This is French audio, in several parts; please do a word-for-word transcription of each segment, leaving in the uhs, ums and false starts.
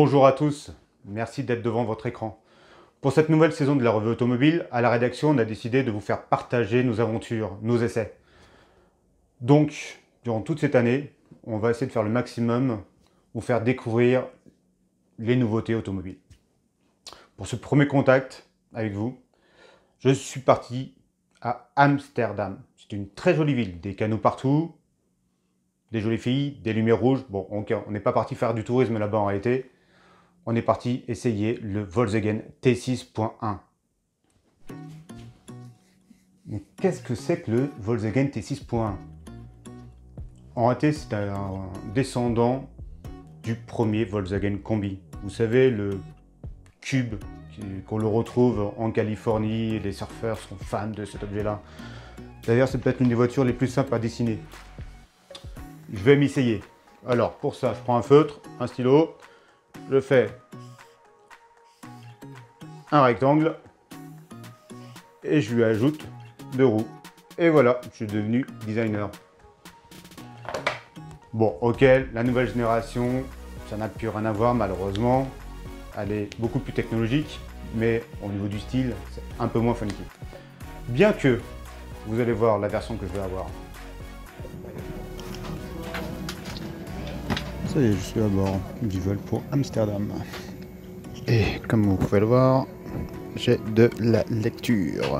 Bonjour à tous, merci d'être devant votre écran. Pour cette nouvelle saison de la revue automobile, à la rédaction, on a décidé de vous faire partager nos aventures, nos essais. Donc, durant toute cette année, on va essayer de faire le maximum, vous faire découvrir les nouveautés automobiles. Pour ce premier contact avec vous, je suis parti à Amsterdam. C'est une très jolie ville, des canaux partout, des jolies filles, des lumières rouges. Bon, on n'est pas parti faire du tourisme là-bas en réalité. On est parti essayer le Volkswagen T six point un. Mais qu'est-ce que c'est que le Volkswagen T six point un? En réalité, c'est un descendant du premier Volkswagen Combi. Vous savez, le cube qu'on le retrouve en Californie, les surfeurs sont fans de cet objet-là. D'ailleurs, c'est peut-être une des voitures les plus simples à dessiner. Je vais m'essayer. Alors, pour ça, je prends un feutre, un stylo, je fais un rectangle et je lui ajoute deux roues. Et voilà, je suis devenu designer. Bon, ok, la nouvelle génération, ça n'a plus rien à voir malheureusement. Elle est beaucoup plus technologique, mais au niveau du style, c'est un peu moins funky. Bien que, vous allez voir la version que je vais avoir. Ça y est, je suis à bord du vol pour Amsterdam. Et comme vous pouvez le voir, j'ai de la lecture.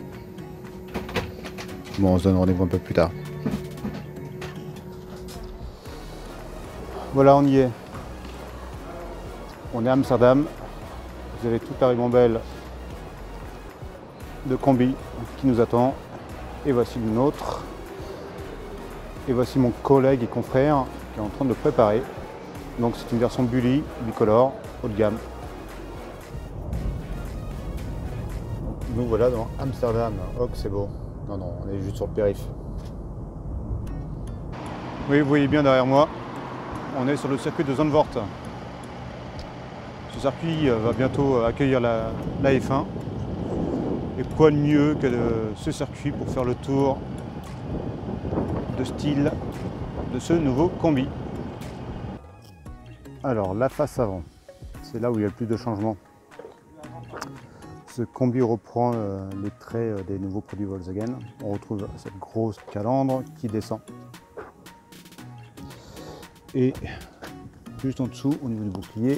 Bon, on se donne rendez-vous un peu plus tard. Voilà, on y est. On est à Amsterdam. Vous avez toute la ribambelle de combi qui nous attend. Et voici le nôtre. Et voici mon collègue et confrère qui est en train de le préparer. Donc c'est une version Bully, bicolore, haut de gamme. Nous voilà dans Amsterdam. Oh que c'est beau. Non, non, on est juste sur le périph. Oui, vous voyez bien derrière moi, on est sur le circuit de Zandvoort. Ce circuit va bientôt accueillir la, la F un. Et quoi de mieux que de, ce circuit pour faire le tour de style de ce nouveau combi. Alors, la face avant, c'est là où il y a le plus de changements. Ce combi reprend euh, les traits euh, des nouveaux produits Volkswagen. On retrouve cette grosse calandre qui descend. Et juste en dessous, au niveau du bouclier,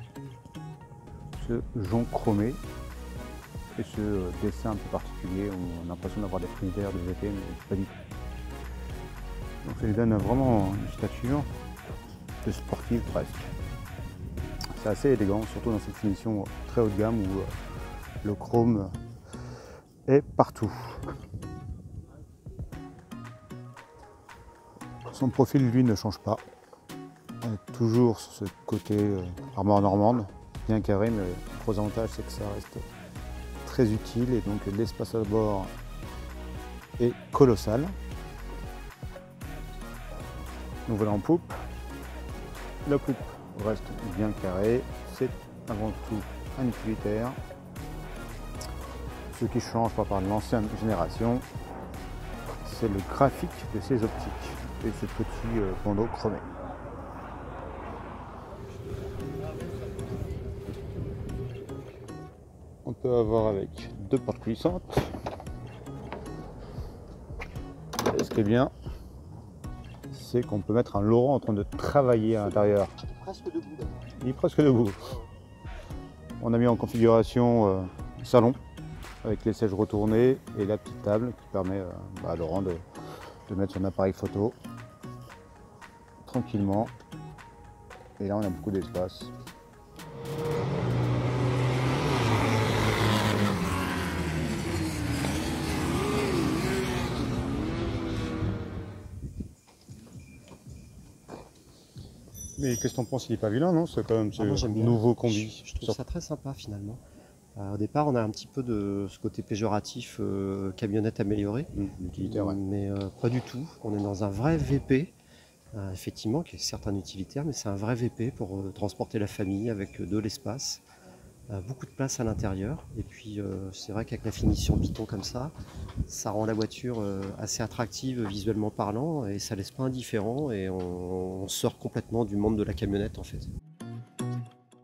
ce jonc chromé et ce euh, dessin un peu particulier où on a l'impression d'avoir des frigidaires de V T, mais pas du tout. Donc ça lui donne vraiment une stature de sportive presque. C'est assez élégant, surtout dans cette finition très haut de gamme où euh, le chrome est partout. Son profil, lui, ne change pas. On est toujours sur ce côté euh, armoire normande, bien carré, mais le gros avantage, c'est que ça reste très utile et donc l'espace à bord est colossal. Nous voilà en poupe. La poupe reste bien carrée. C'est avant tout un utilitaire. Ce qui change par rapport à l'ancienne génération, c'est le graphique de ces optiques et ce petit euh, bandeau chromé. On peut avoir avec deux portes coulissantes. Et ce qui est bien, c'est qu'on peut mettre un Laurent en train de travailler à l'intérieur. Presque debout. Il est presque debout. On a mis en configuration euh, salon avec les sièges retournés et la petite table qui permet euh, bah, à Laurent de, de mettre son appareil photo tranquillement. Et là on a beaucoup d'espace. Mais qu'est-ce que t'en penses? Il est pas vilain, non? C'est quand même ce Ah, moi, j'aime bien. nouveau combi. Je, je trouve ça très sympa finalement. Euh, au départ, on a un petit peu de ce côté péjoratif, euh, camionnette améliorée, Mmh, utilitaire, ouais. mais euh, pas du tout. On est dans un vrai V P, euh, effectivement, qui est certes un utilitaire, mais c'est un vrai V P pour euh, transporter la famille avec euh, de l'espace, euh, beaucoup de place à l'intérieur. Et puis, euh, c'est vrai qu'avec la finition Python comme ça, ça rend la voiture euh, assez attractive visuellement parlant et ça laisse pas indifférent et on, on sort complètement du monde de la camionnette en fait.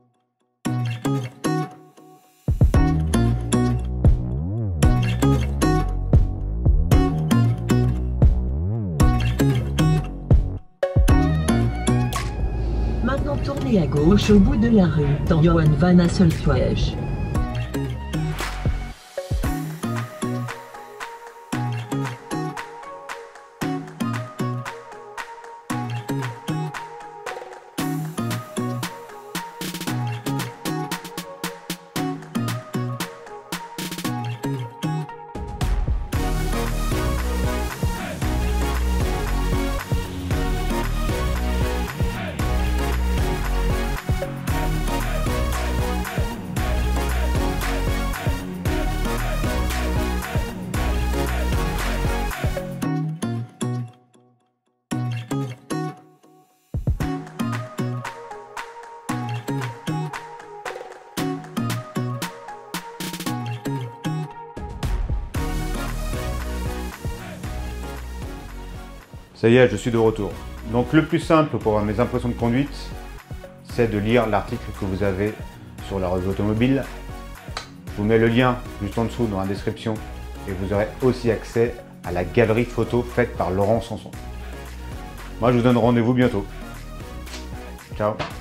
gauche au bout de la rue, dans Johan van Asseltweg. Ça y est, je suis de retour. Donc le plus simple pour avoir mes impressions de conduite, c'est de lire l'article que vous avez sur la revue automobile. Je vous mets le lien juste en dessous dans la description et vous aurez aussi accès à la galerie photo faite par Laurent Sanson. Moi je vous donne rendez-vous bientôt. Ciao.